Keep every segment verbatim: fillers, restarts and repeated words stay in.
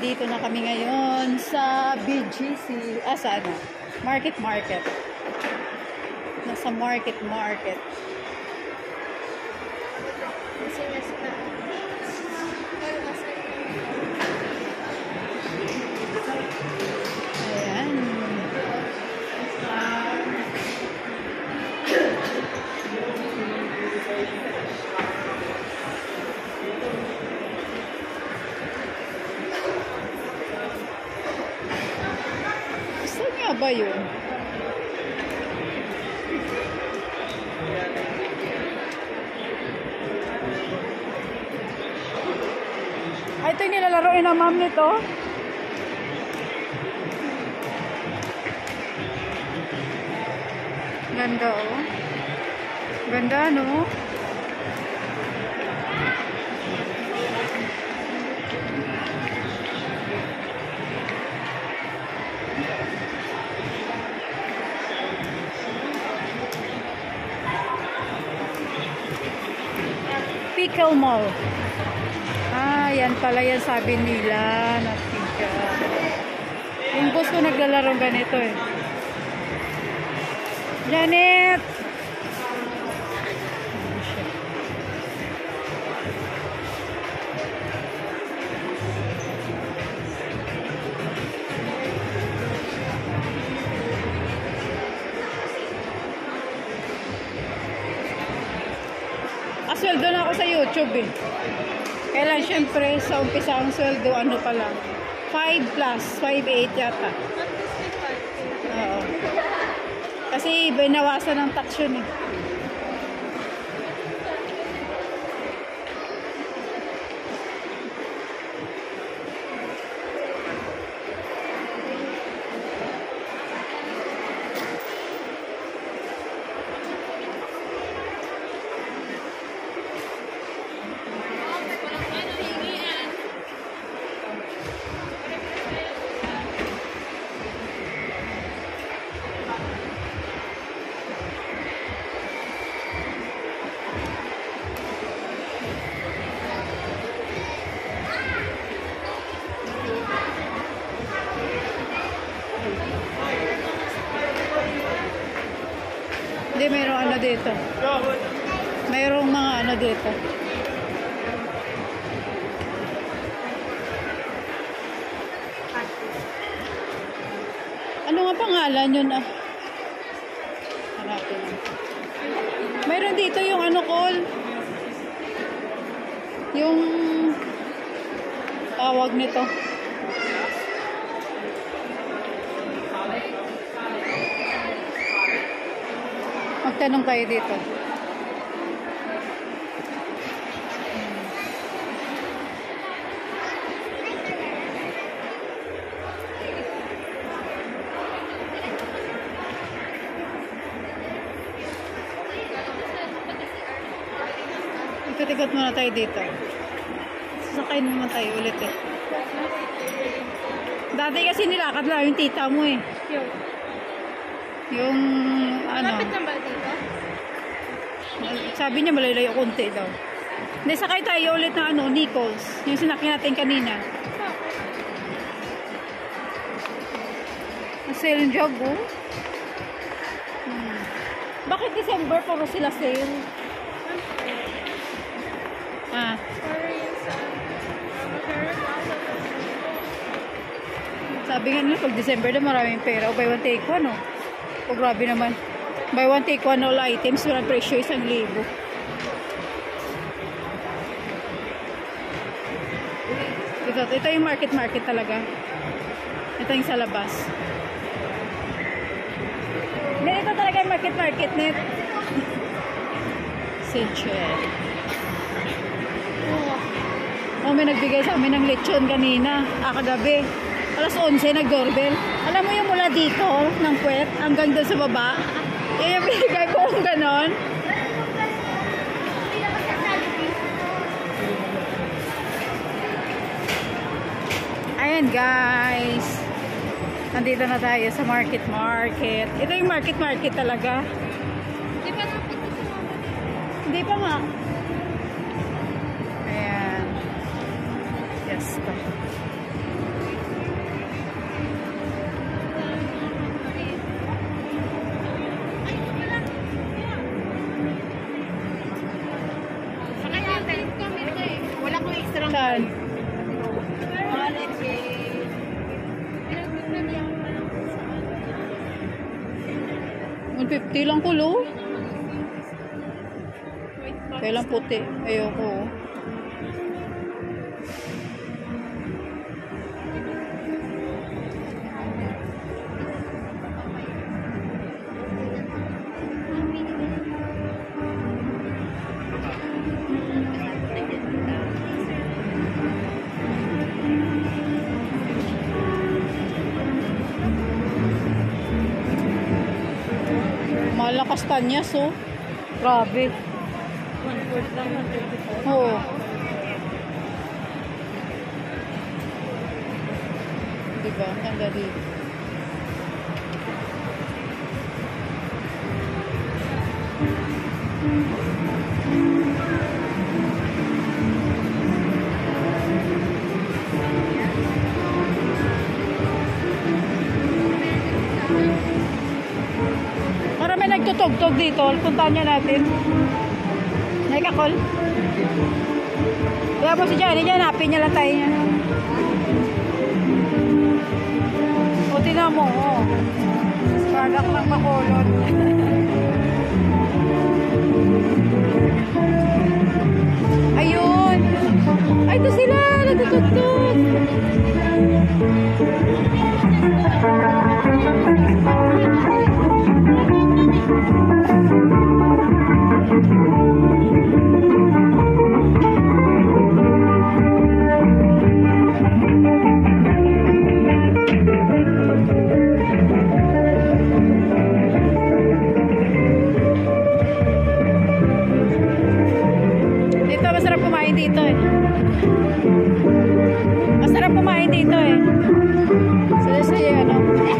nandito na kami ngayon sa B G C, ah sa ano, Market Market. Nasa Market Market. Ayan. Saan nga ba yun? Ay, ito yung nilalaroin ng ma'am nito. Ganda, oh. Ganda, no? Pickle Mall. Ah, yan pala yan sabi nila na pickle. Yung boss ko naglalaro ganito eh. Janet! Asweldo na ako sa YouTube eh. Kailan syempre sa umpisa ang sweldo ano pa lang. five plus, five eight yata. Oo. Kasi binawasan ng tax yun eh. Hindi, mayroong ano dito. Mayroong mga ano dito. Ano nga pangalan yun ah? Hanapin lang. Mayroon dito yung ano call. Yung tawag nito. Magtanong kayo dito. Ikot-ikot muna tayo dito. Sasakayin naman tayo ulit eh. Dati kasi nilakad lang yung tita mo eh. Yung ano. Lapit na ba dito? Sabi niya malayo-layo konti daw. Hindi, sakay tayo ulit ng ano, Nichols. Yung sinakyan natin kanina. Sale job, oh. Hmm. Bakit December puro sila sale? Ah. Sabi nga nila, pag December na maraming pera. O buy one take one, oh. O grabe naman. Buy one take one all items. Walang presyo, isang libo. Ito, ito yung market market talaga. Ito yung sa labas. Hindi, ito talaga yung market market net. Essential. Oh, may nagbigay sa amin ng lechon kanina. Ah, kagabi. Alas onse, nag-doorbell. Alam mo yung mula dito, ng puwet, hanggang doon sa baba? Yung yung binigay ko kung ganon. Ayan guys. Nandito na tayo sa market market. Ito yung market market talaga. Di ba napit na sa mama? Hindi pa nga. Ayan. Yes pa. Silang kulo. Kailang puti. Ayoko. Mahal na kastanyas, oh. Grabe. one-fourth lang ng twenty-five. Oo. Diba? Ang ganda dito. Para may nagtutugtog dito. Puntahan nyo natin. Nakakol. Kaya po si Johnny dyan. Hanapin niya lang tayo niya. O, tinan mo. Oh. Product ng Bacolod. Ayun. Ay, ito sila. Nagtutugtog. Dito masarap kumain dito eh. Masarap kumain dito eh. Sila siya ano.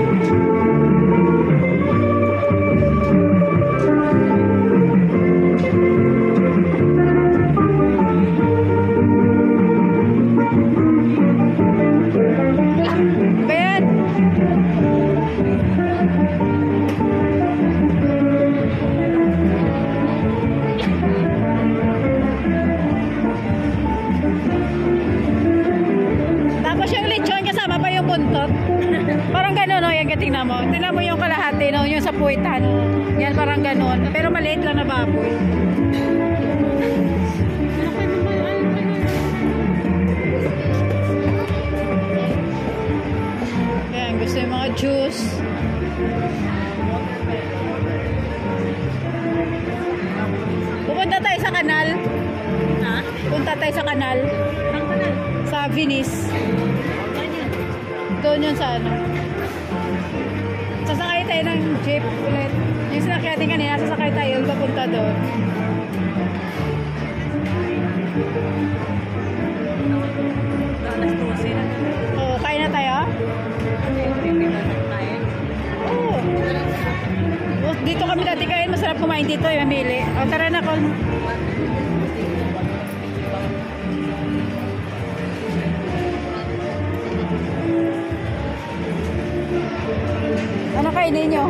Ben. Tapos yung lechon kasama pa yung buntot. Parang gano'n, no? Yan, tingnan mo. Tingnan mo yung kalahati, no? Yung sa puwitan. Yan, parang gano'n. Pero maliit lang na baboy. Yan, gusto yung mga juice. Pupunta tayo sa kanal. Ha? Punta tayo sa kanal. Ang kanal. Sa Venice. Ganyan. Doon yun sa ano. Sasakay tayo ng jeep ulit. Yung sinakyan natin kanina, sasakay tayo papunta doon. Alas twelve na. Oo, kain na tayo? Oo. Oh, dito kami dati kain. Masarap kumain dito. Yung mili. O, tara na, Col. Ano kainin nyo?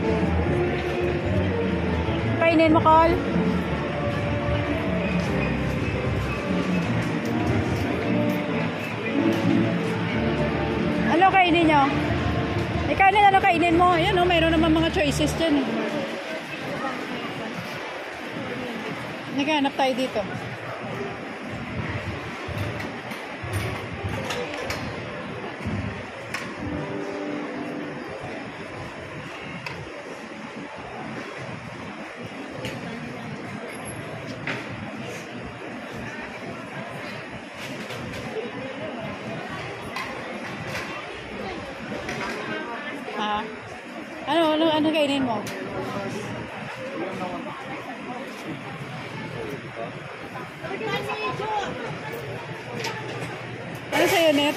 Kainin mo, Col? Ano kainin nyo? Ikaw na ano kainin mo? Ayan o, mayroon naman mga choices dyan. Naghanap tayo dito. Ha? Ano, ano, ano kainin mo? Ano sa'yo, Net?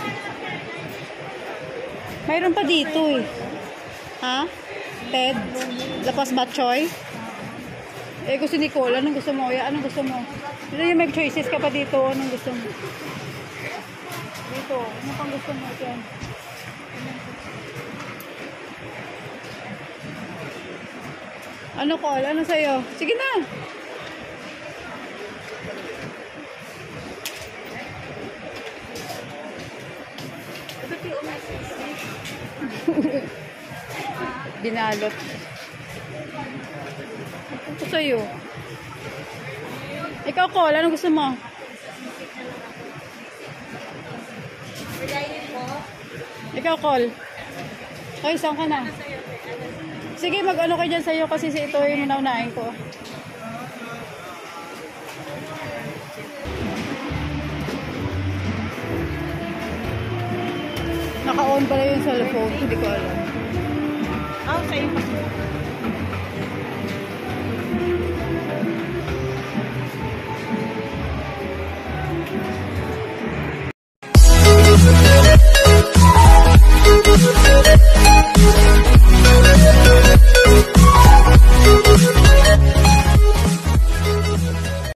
Mayroon pa dito eh. Ha? Ted? Lapas Batchoy? Eh, gusto ni Nicole. Anong gusto mo? Ya, anong gusto mo? Dito yung may choices ka pa dito. Anong gusto mo? Dito. Ano pang gusto mo? Yan. Ano, Col? Ano sa'yo? Sige na. Binalot. Ito sa'yo. Ikaw, Col, ano gusto mo? Ikaw, Col. Okay, saan ka na? Sige, mag-ano ka dyan sa'yo kasi si ito yung naunahin ko. Naka-on pala yung cellphone. Hindi ko alam. Oh, sa'yo pa.